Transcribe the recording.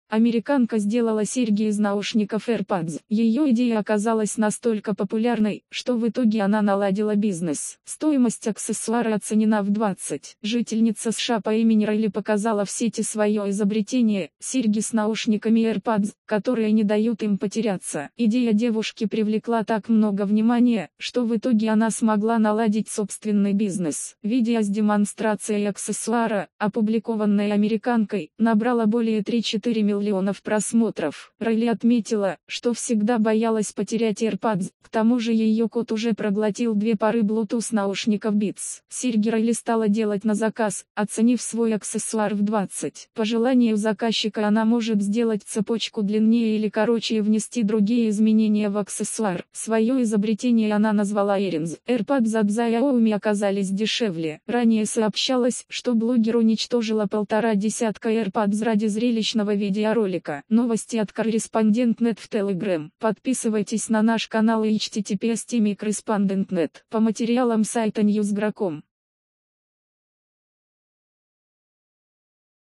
Американка сделала серьги из наушников AirPods. Ее идея оказалась настолько популярной, что в итоге она наладила бизнес. Стоимость аксессуара оценена в 20. Жительница США по имени Райли показала в сети свое изобретение – серьги с наушниками AirPods, которые не дают им потеряться. Идея девушки привлекла так много внимания, что в итоге она смогла наладить собственный бизнес. Видео с демонстрацией аксессуара, опубликованное американкой, набрало более 3-4 миллионов просмотров. Райли отметила, что всегда боялась потерять AirPods, к тому же ее кот уже проглотил 2 пары Bluetooth наушников Beats. Серьги Райли стала делать на заказ, оценив свой аксессуар в 20. По желанию заказчика она может сделать цепочку длиннее или короче и внести другие изменения в аксессуар. Свое изобретение она назвала Earrings. AirPods от Xiaomi оказались дешевле. Ранее сообщалось, что блогер уничтожила 1,5 десятка AirPods ради зрелищного видеоролика. Новости от Корреспондент.нет в Telegram. Подписывайтесь на наш канал и https://correspondent.net по материалам сайта Newsgro.com.